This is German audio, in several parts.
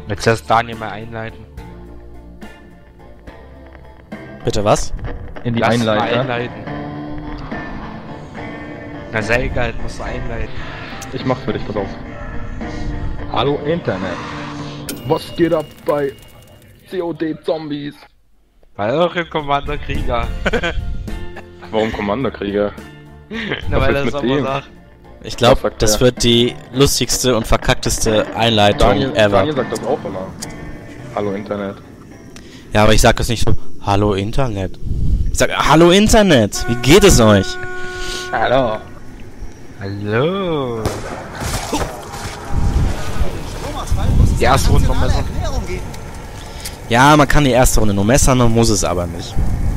Jetzt erst Daniel mal einleiten. Bitte was? In die Lass ihn mal Einleiter. einleiten. Na sehr egal, musst du einleiten. Ich mach für dich, pass auf. Hallo Internet. Was geht ab bei COD Zombies? Bei eurem Commander Krieger. Warum Kommanderkrieger? Na, Was weil ist er mit das dem? aber sagt. Ich glaube, Was sagt das der? wird die lustigste und verkackteste Einleitung ever. Daniel sagt das auch immer. Hallo Internet. Ja, aber ich sag das nicht so, hallo Internet. Ich sag, hallo Internet, wie geht es euch? Hallo. Hallo. Die erste Runde noch messern. Ja, man kann die erste Runde nur messern, man muss es aber nicht.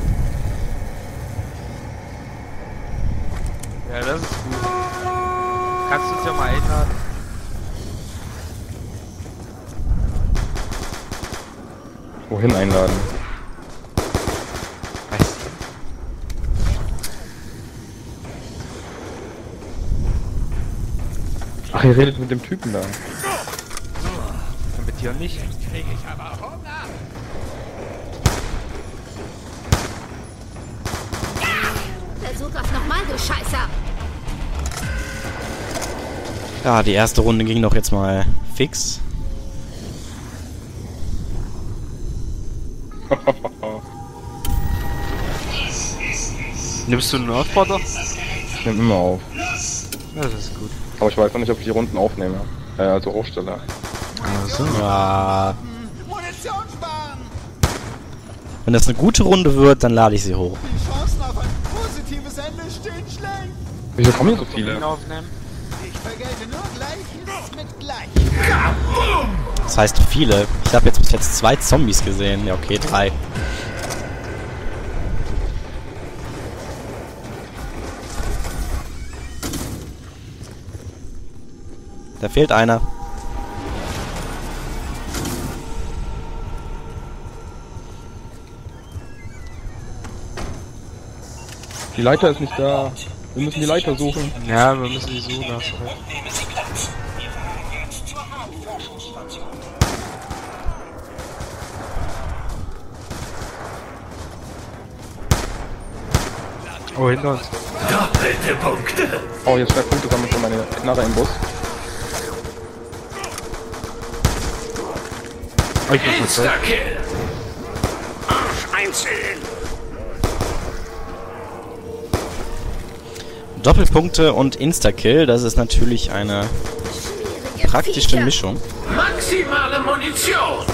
Ja, das ist gut. Kannst du uns ja mal einladen? Wohin einladen? Weißt Ach, ihr redet mit dem Typen da. du? Mit dir nicht? Versuch das nochmal, du Scheißer! Ja, die erste Runde ging doch jetzt mal fix. Nimmst du einen Earthboarder? Ich nehme immer auf. Das ist gut. Aber ich weiß noch nicht, ob ich die Runden aufnehme. Also hochstelle. Also. Ja, Munition sparen! wenn das eine gute Runde wird, dann lade ich sie hoch. Die Chancen auf ein positives Ende stehen schlecht! Wieso kommen hier so viele? Aufnehmen? Ich vergelte nur Gleiches mit Gleich. Das heißt viele. Ich habe jetzt bis jetzt 2 Zombies gesehen. Ja, okay, 3. Da fehlt einer. Die Leiter ist nicht da. Wir müssen die Leiter suchen. Ja, wir müssen die suchen. Hast du recht. Nehmen Sie Platz. Wir fahren jetzt zur Hauptforschungsstation. Oh, hinter uns. Doppelte Punkte. Oh, jetzt 2 Punkte sammeln für meine Knarre im Bus. Oh, ich bin kurz weg. Insta-Kill. Arsch einzeln. Doppelpunkte und Insta-Kill, das ist natürlich eine Schwierige praktische Viecher. Mischung. Maximale Munition.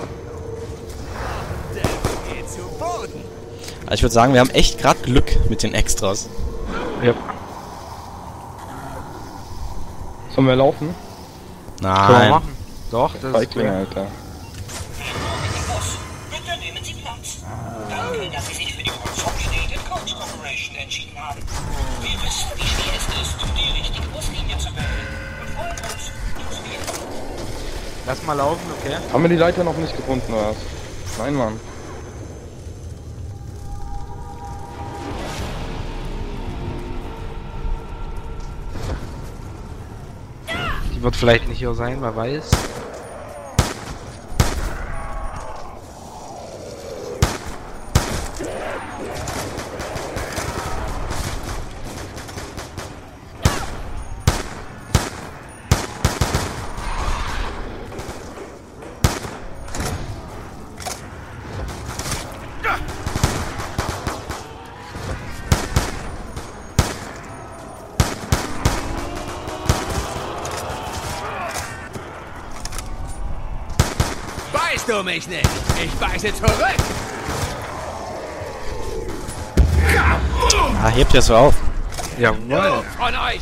Geht zu Boden! Also ich würde sagen, wir haben echt gerade Glück mit den Extras. Ja. Sollen wir laufen? Können wir Nein. machen. Doch, das ist Feigling, klar. Alter. Bitte nehmen Sie Platz. Danke, dass Sie sich für die konsolidierte Coach Corporation entschieden haben. Wir wissen, wie schwer es ist, die richtige Buslinie zu wählen. Und freuen uns, dass wir Lass mal laufen, okay? Haben wir die Leiter noch nicht gefunden, oder was? Nein, Mann. Die wird vielleicht nicht hier sein, wer weiß. Beißt du mich nicht? Ich beiße zurück! Ah, hebt ja so auf. Jawohl. Von euch!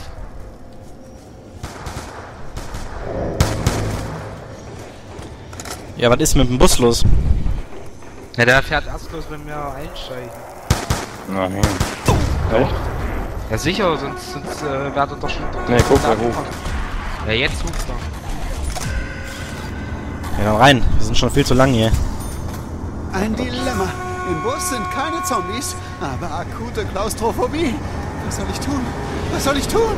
Ja, was ist mit dem Bus los? Ja, der fährt erst los, wenn wir einsteigen. Nein. Echt? Ja sicher, sonst wäre er doch schon... Nee, guck mal hoch. Ja, jetzt ruft er. Ja, dann rein. Wir sind schon viel zu lang hier. Ein Dilemma. Im Bus sind keine Zombies, aber akute Klaustrophobie. Was soll ich tun? Was soll ich tun?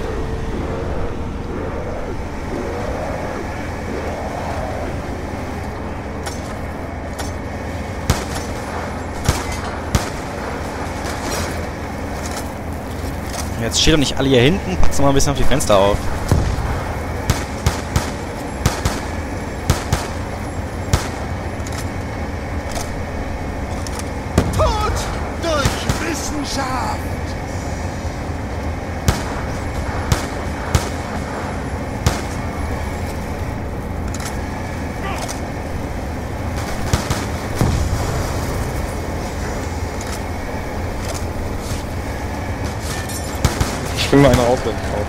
Jetzt steht doch nicht alle hier hinten. Packst du mal ein bisschen auf die Fenster auf. Tod durch Wissenschaft! Spring mal einer aufwärts auf.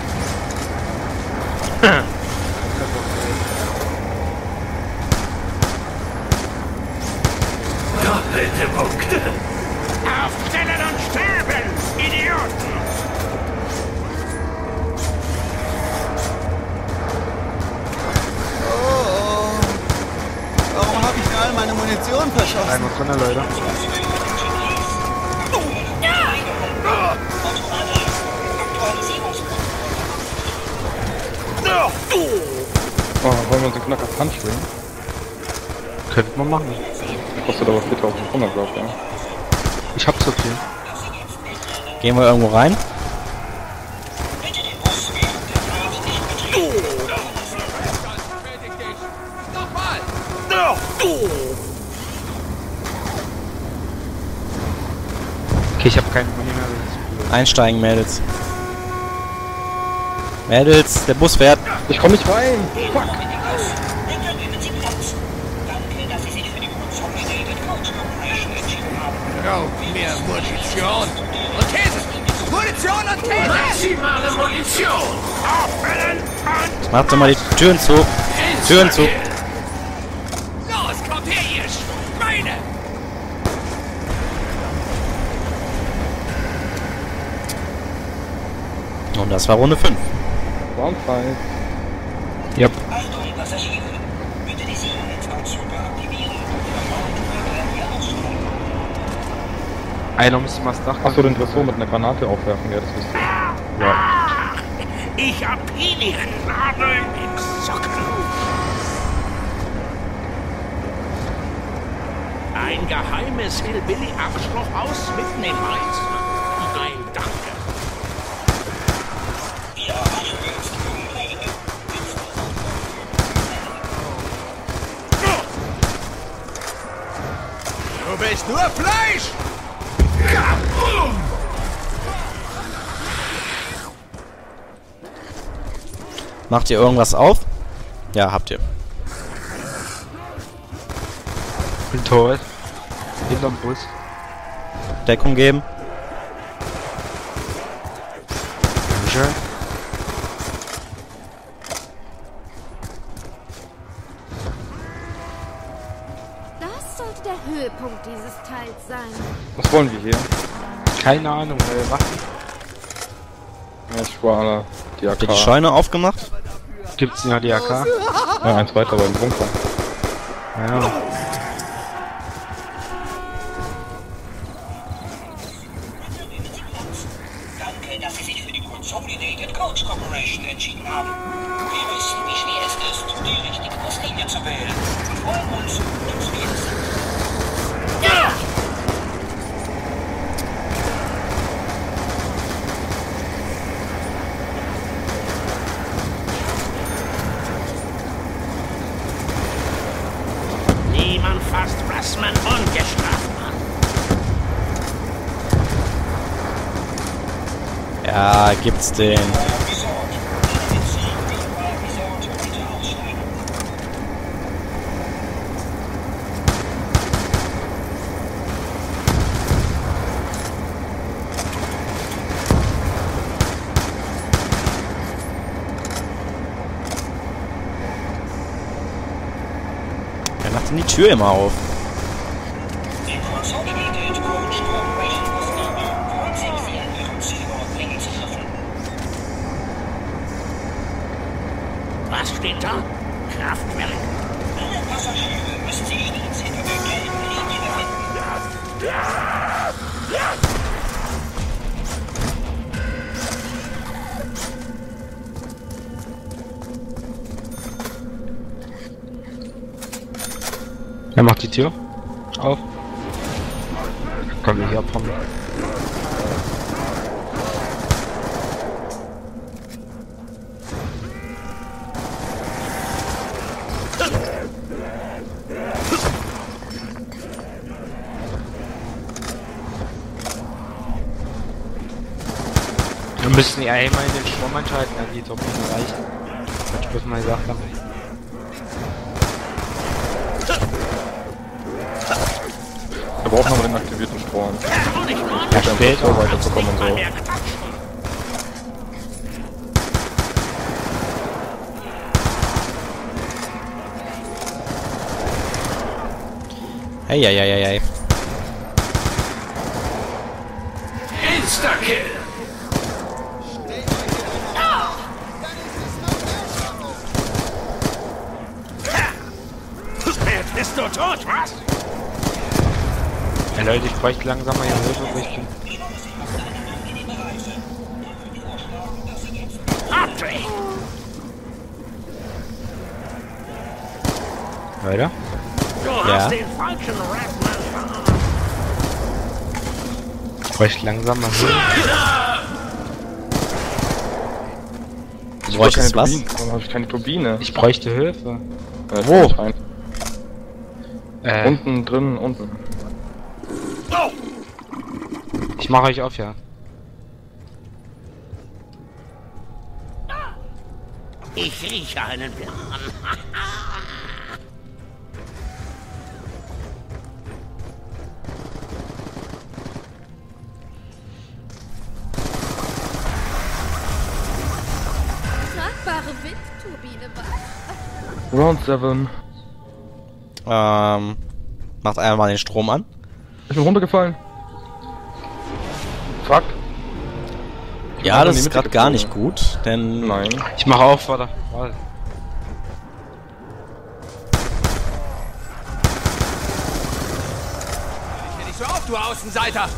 Doppelte Punkte. Aufstellen und sterben, Idioten! Oh. Warum habe ich mir all meine Munition verschossen? Einmal drin, Leute. Oh, wollen wir uns den Knacker Punch springen? Könnte man machen. Kostet aber 4500, glaube ich, ja. Ich hab so viel. Gehen wir irgendwo rein? Okay, ich hab keinen Money mehr. Einsteigen, Mädels. Mädels, der Bus fährt. Ich komm nicht rein! Fuck! Danke, dass Sie sich für die Consolidated Coach Corporation entschieden haben. Braucht mehr Munition und Käse! Munition und Käse! Maximale Munition! Auffüllen und... Macht doch mal die Türen zu. Türen zu. Los, kommt her, ihr Schweine! Und das war Runde 5. Soundfall. Yep. Achtung, Passagiere! Bitte die Sicherheitsanzüge aktivieren. Hier aussteigen. Einer müsste mal das Dach. Achso, den Dressur mit einer Granate aufwerfen, ja, das wisst ihr. Ja. Ich hab Piniennadel im Socken. Ein geheimes Hillbilly-Arschlochhaus mitten im Mainz. Nein, danke. Wir erreichen jetzt die Umlege. Du bist nur Fleisch! Kabum! Macht ihr irgendwas auf? Ja, habt ihr. Bin tot. Hinterm Bus. Deckung geben. Dankeschön. Das sollte der Höhepunkt dieses Teils sein. Was wollen wir hier? Keine Ahnung, Waffen. Ja, ich war die AK. Habt ihr die Scheune aufgemacht? Gibt's ja die AK? Ja, eins weiter beim Bunker. Ja. Danke, dass Sie sich für die Consolidated Coach Corporation entschieden haben. Wir wissen, wie schwer es ist, die richtige Buslinie zu wählen. Und freuen uns, dass wir es sind. Ja! Niemand fasst Rassmann ungestraft an. Ja, gibt's den. Resort. Resort, bitte aussteigen. Wer macht denn die Tür immer auf? Die Consolidated Coach Corporation Buslinie freut sich, Sie an Ihrem Zielort bringen zu dürfen. Was steht da? Kraftwerk. Alle Passagiere müssen sich stets hinter der gelben Linie befinden. Wer macht die Tür auf? Können wir hier abhauen. müssen ja immer in den Strom einschalten, an die Torpeden reichen. Was ich bloß mal gesagt habe. Wir brauchen aber den aktivierten Strom. Ja, später. So weiterzukommen und so. Hey. Insta-Kill! Jetzt bist du tot, was? Ja Leute, ich bräuchte langsam mal Hilfe, wo ich bin. Abdreh! Leute? Du Ja. hast den falschen Redman verarscht. Ich bräuchte langsam mal Hilfe. Du bräuchtest was? Turbine. Warum habe ich keine Turbine? Ich bräuchte Hilfe. Ja, Wo? ich rein. Unten, drin, unten. Oh! Ich mache euch auf, ja. Ich rieche einen Plan. Tragbare Windturbine, was? Round 7. Macht einmal den Strom an. Ich bin runtergefallen. Fuck. Ja, das in die ist Mitte gerade gar gezogen. nicht gut, denn... Nein. Ich mache auf, warte. Warte. Steh nicht so auf, du Außenseiter!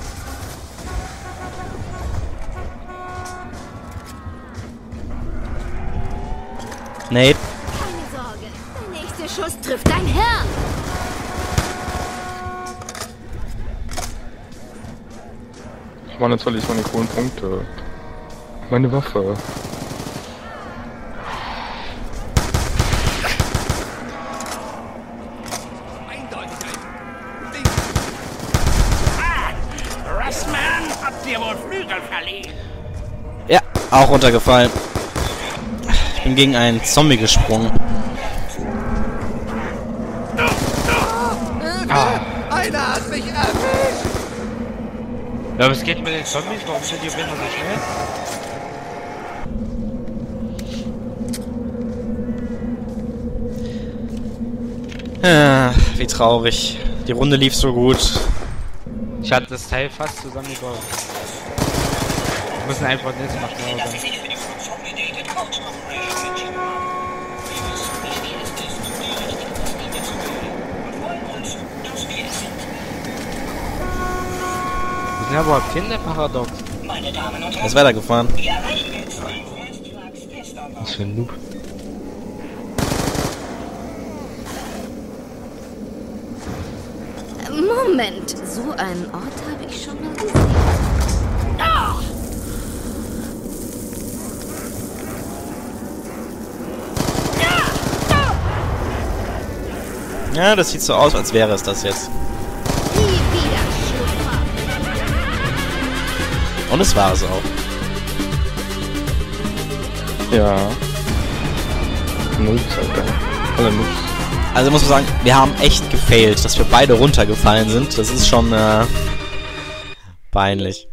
Nate, Keine Sorge, der nächste Schuss trifft dein Hirn. Ich meine natürlich meine coolen Punkte. Meine Waffe. Eindeutig ein Ding. Russman hat dir wohl Flügel verliehen. ja, auch runtergefallen. Ich bin gegen einen Zombie gesprungen. Einer hat mich erwischt! Ja, was geht mit den Zombies? Warum sind die auf jeden Fall so schnell? Wie traurig. Die Runde lief so gut. Ich hatte das Teil fast zusammengebaut. Wir müssen einfach jetzt mal schneller dass sein. sie sich für die Consolidated Coach Corporation entschieden haben. Wir wissen, wie schwer es ist, die richtige Buslinie zu wählen. Und freuen uns, dass wir es sind. Wir sind ja überhaupt Kinderparadox. Meine Damen und Er ist Herren, weitergefahren. wir erreichen jetzt den Fast Trucks Testarbeit. Was für ein Noob. Moment, so einen Ort habe ich schon mal gesehen. Ja, das sieht so aus, als wäre es das jetzt. Nie wieder Schifffahrt. Und es war es auch. Ja. Noobs, Alter. Alle Noobs. Also muss man sagen, wir haben echt gefailt, dass wir beide runtergefallen sind. Das ist schon peinlich.